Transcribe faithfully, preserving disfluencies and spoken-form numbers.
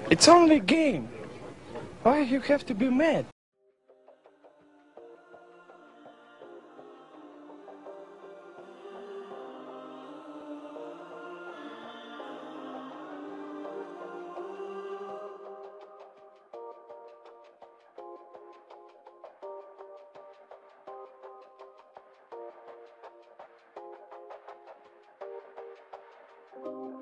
It's only a game. Why you have to be mad? Thank you.